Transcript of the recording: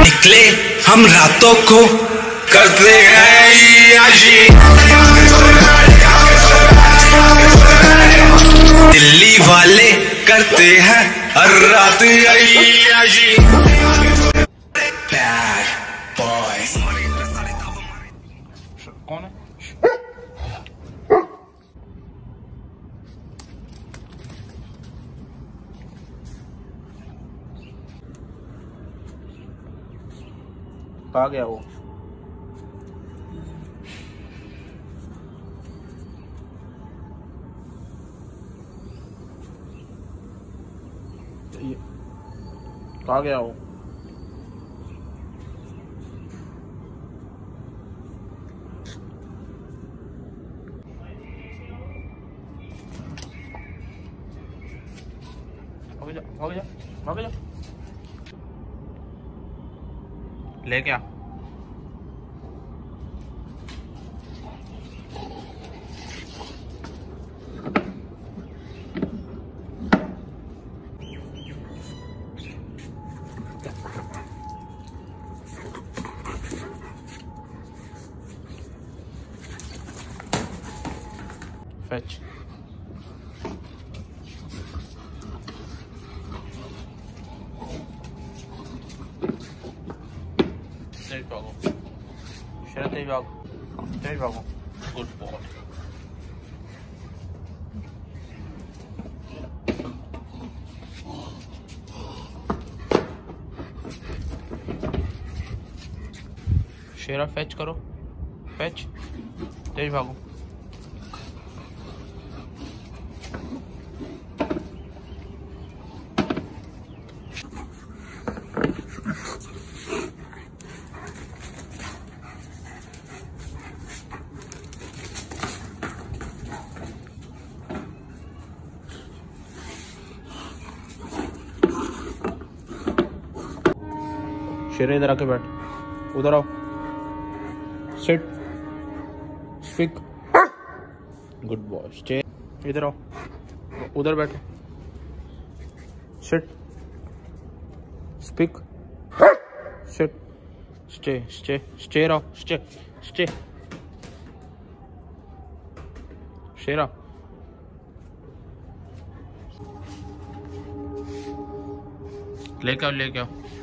निकले हम रातों को करते हैं याशी, दिल्ली वाले करते हैं हर रात याशी। Bad boys। कौन है? कहाँ गया वो? कहाँ गया वो? भाग जा, भाग जा, भाग जा। ले क्या? Fetch. There you go. Shut it up. There you go. Good boy. Shera fetch करो. Fetch. There you go. शेरे इधर आके बैठ, उधर आओ, sit, speak, good boy, stay, इधर आओ, उधर बैठो, sit, speak, sit, stay, stay, stay रहो, स्टे, स्टे, शेरा, लेके आओ, लेके आओ।